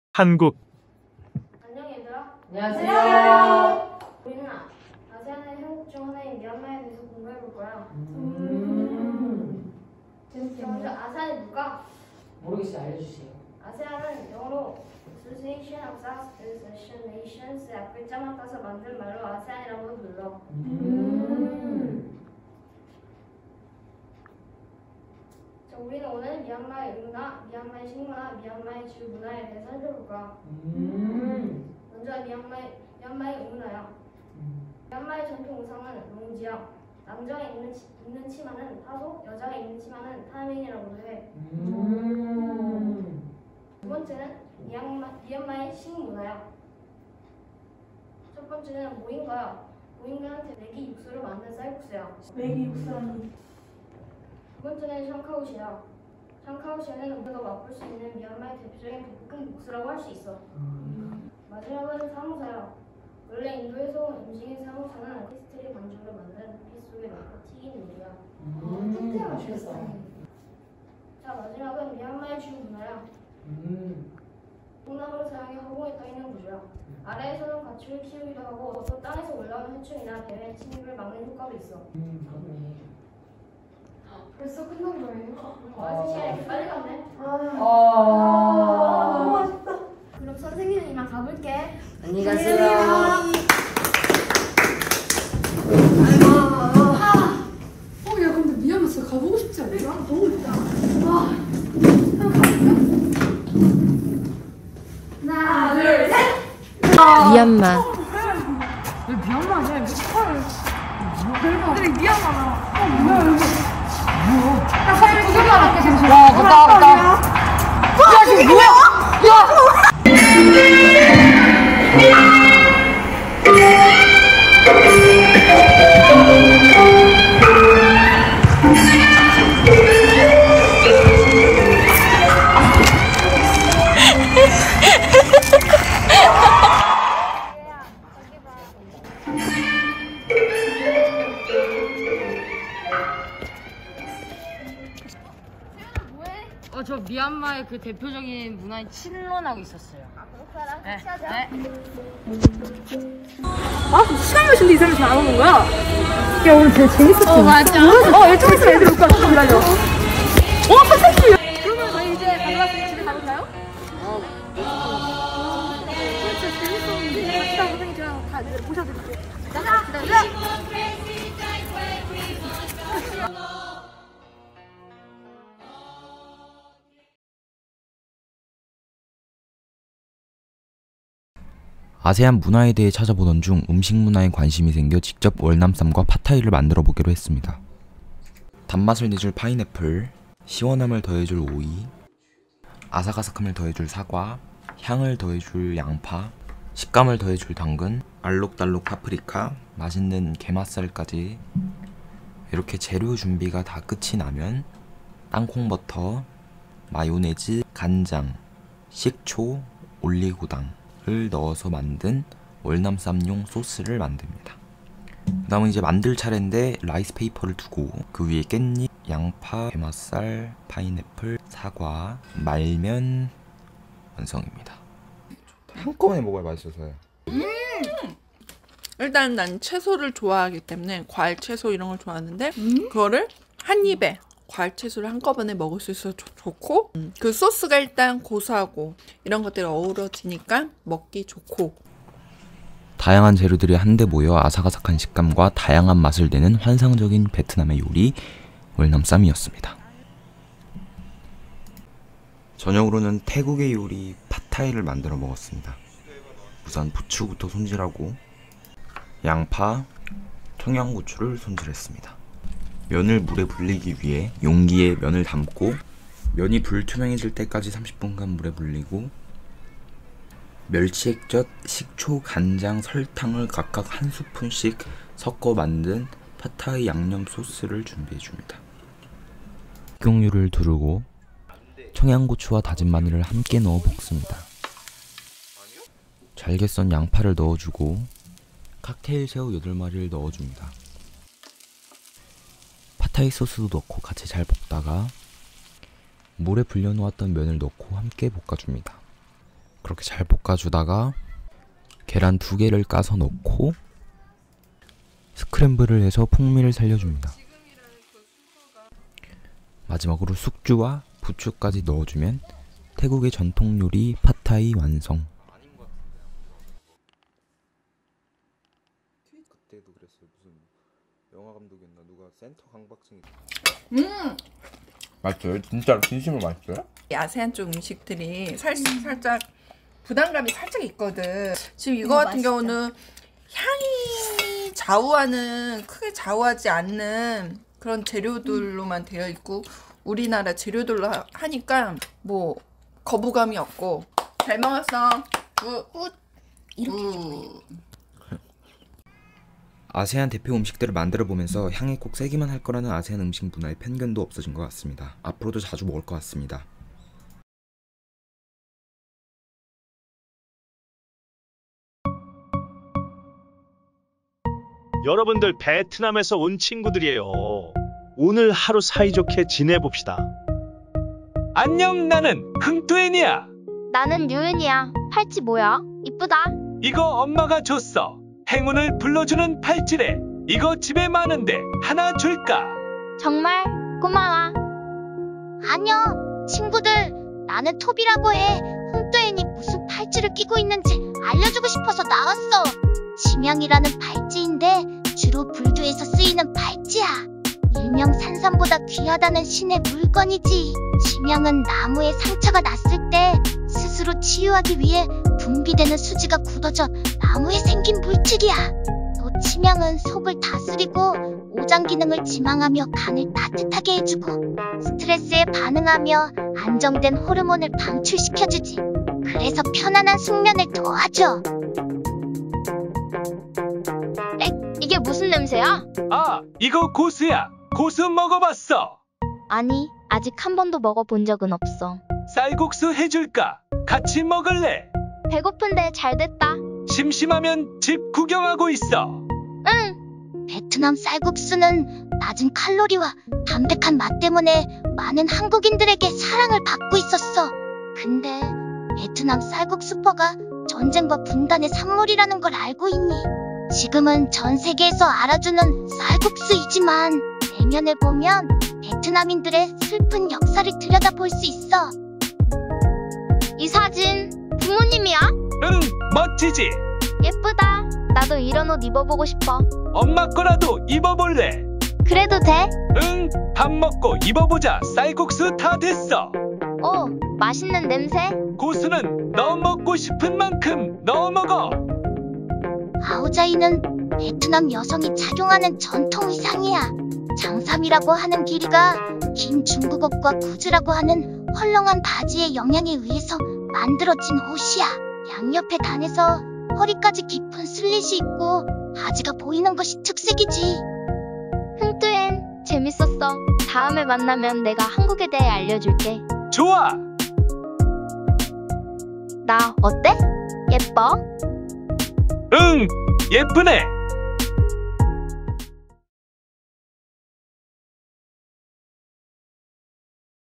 한국. 안녕 얘들아. 안녕하세요. 우리는 아세안의 형국 중 하나인 미얀마에 대해서 공부해볼 거야. 먼저 아세안이 뭘까? 모르겠어요. 알려주세요. 아세안은 영어로 Association of Southeast Asian Nations 앞 글자만 따서 만든 말로 아세안이라고도 불러. 자, 우리는 오늘 미얀마의 문화, 미얀마의 식문화, 미얀마의 주요 문화에 대해서 살펴볼 거야. 먼저 미얀마의 문화야. 미얀마의 전통 의상은 롱지야. 남자가 입는 치마는 파소, 여자가 입는 치마는 타민이라고도 해. 두 번째는 미얀마의 식문화야. 첫 번째는 모잉가야. 모잉가는 메기 육수로 만든 쌀국수야. 메기 육수라니. 두 번째는 샹카오시야. 샹카오시는 우리가 맛볼 수 있는 미얀마의 대표적인 볶음 국수라고 할 수 있어. 마지막은 사무사야. 원래 인도에서 온 음식인 사무사는 페스트리 반죽을 만든 핏 속에 넣고 튀긴 요리야. 특히나 맛있겠어. 자, 마지막은 미얀마의 주요 문화야. 콩나물을 사용해 허공에 떠 있는 구조야. 아래에서는 가축을 키우기도 하고 또 땅에서 올라오는 해충이나 뱀의 침입을 막는 효과도 있어. 그렇네. 벌써 끝난 거예요? 시간이 이렇게 빨리 갔네. 너무 맛있다. 그럼 선생님은 이만 가볼게. 안녕히 가세요. 야 근데 미얀마 진짜 가보고 싶지 않냐? 너무 있다. 하나, 둘, 셋. 미얀마. 왜 미얀마 아니야? 이거 축하를. 근데 미얀마나. 뭐야 이거? 나 사진 구경 나갈게 지금. 와, 갔다. 야 지금 뭐야? 야. 저 미얀마의 그 대표적인 문화인 칠론하고 있었어요. 그렇구나. 네. 같이 하자. 시간이 몇 시인데 이 사람이 잘 안 오는 거야? 야 오늘 되게 재밌었어. 맞아. 일찍 있으면 애들 올 거야. 좀 기다려. 선생님. 그러면 저희 이제 가져왔으니 집에 가볼까요? 진짜 재밌었는데. 일단 선생님 제가 다 모셔드릴게요. 기다려. 아세안 문화에 대해 찾아보던 중 음식 문화에 관심이 생겨 직접 월남쌈과 팟타이를 만들어 보기로 했습니다. 단맛을 내줄 파인애플, 시원함을 더해줄 오이, 아삭아삭함을 더해줄 사과, 향을 더해줄 양파, 식감을 더해줄 당근, 알록달록 파프리카, 맛있는 게맛살까지. 이렇게 재료 준비가 다 끝이 나면 땅콩버터, 마요네즈, 간장, 식초, 올리고당 을 넣어서 만든 월남쌈용 소스를 만듭니다. 그 다음은 이제 만들 차례인데 라이스 페이퍼를 두고 그 위에 깻잎, 양파, 게맛살, 파인애플, 사과, 말면 완성입니다. 한꺼번에 먹어야 맛있어서요. 일단 난 채소를 좋아하기 때문에 과일 채소 이런 걸 좋아하는데 그거를 한 입에 과일 채소를 한꺼번에 먹을 수 있어서 좋고 그 소스가 일단 고소하고 이런 것들이 어우러지니까 먹기 좋고 다양한 재료들이 한데 모여 아삭아삭한 식감과 다양한 맛을 내는 환상적인 베트남의 요리 월남쌈이었습니다. 저녁으로는 태국의 요리 팟타이를 만들어 먹었습니다. 우선 부추부터 손질하고 양파, 청양고추를 손질했습니다. 면을 물에 불리기 위해 용기에 면을 담고 면이 불투명해질 때까지 30분간 물에 불리고 멸치액젓, 식초, 간장, 설탕을 각각 한 스푼씩 섞어 만든 팟타이 양념 소스를 준비해줍니다. 식용유를 두르고 청양고추와 다진 마늘을 함께 넣어 볶습니다. 잘게 썬 양파를 넣어주고 칵테일 새우 8마리를 넣어줍니다. 팟타이 소스도 넣고 같이 잘 볶다가 물에 불려놓았던 면을 넣고 함께 볶아줍니다. 그렇게 잘 볶아주다가 계란 2개를 까서 넣고 스크램블을 해서 풍미를 살려줍니다. 마지막으로 숙주와 부추까지 넣어주면 태국의 전통 요리 팟타이 완성. 그때도 그랬어요. 무슨 영화 감독이었나 누가 센터 강박증이. 맛있어요? 진짜로 진심으로 맛있어요? 아세안 쪽 음식들이 살짝 부담감이 살짝 있거든. 지금 이거 같은 경우는 향이 크게 좌우하지 않는 그런 재료들로만 되어 있고 우리나라 재료들로 하니까 뭐 거부감이 없고. 잘 먹었어. 아세안 대표 음식들을 만들어 보면서 향이 꼭 세기만 할 거라는 아세안 음식 문화의 편견도 없어진 것 같습니다. 앞으로도 자주 먹을 것 같습니다. 여러분들 베트남에서 온 친구들이에요. 오늘 하루 사이좋게 지내봅시다. 안녕, 나는 흥뚜엔이야. 나는 류은이야. 팔찌 뭐야? 이쁘다. 이거 엄마가 줬어. 행운을 불러주는 팔찌래. 이거 집에 많은데 하나 줄까? 정말 고마워. 안녕 친구들, 나는 톱이라고 해. 흥뚜엔이 무슨 팔찌를 끼고 있는지 알려주고 싶어서 나왔어. 지명이라는 팔찌인데 주로 불교에서 쓰이는 팔찌야. 일명 산삼보다 귀하다는 신의 물건이지. 지명은 나무에 상처가 났을 때 스스로 치유하기 위해 분비되는 수지가 굳어져 나무에 생긴 물질이야. 또 치명은 속을 다스리고 오장 기능을 지망하며 간을 따뜻하게 해주고 스트레스에 반응하며 안정된 호르몬을 방출시켜주지. 그래서 편안한 숙면을 도와줘. 이게 무슨 냄새야? 아, 이거 고수야. 고수 먹어봤어. 아니, 아직 한 번도 먹어본 적은 없어. 쌀국수 해줄까? 같이 먹을래? 배고픈데 잘됐다. 심심하면 집 구경하고 있어. 응. 베트남 쌀국수는 낮은 칼로리와 담백한 맛 때문에 많은 한국인들에게 사랑을 받고 있었어. 근데 베트남 쌀국수퍼가 전쟁과 분단의 산물이라는 걸 알고 있니? 지금은 전 세계에서 알아주는 쌀국수이지만 내면을 보면 베트남인들의 슬픈 역사를 들여다볼 수 있어. 이 사진 부모님이야? 응, 멋지지? 예쁘다. 나도 이런 옷 입어보고 싶어. 엄마 거라도 입어볼래? 그래도 돼? 응, 밥 먹고 입어보자. 쌀국수 다 됐어. 오, 맛있는 냄새. 고수는 너 먹고 싶은 만큼 넣어 먹어. 아오자이는 베트남 여성이 착용하는 전통 의상이야. 장삼이라고 하는 길이가 긴 중국 옷과 구즈라고 하는 헐렁한 바지의 영양에 의해서 만들어진 옷이야. 양옆에 단에서 허리까지 깊은 슬릿이 있고 바지가 보이는 것이 특색이지. 흥뚜엔 재밌었어. 다음에 만나면 내가 한국에 대해 알려줄게. 좋아. 나 어때? 예뻐? 응, 예쁘네.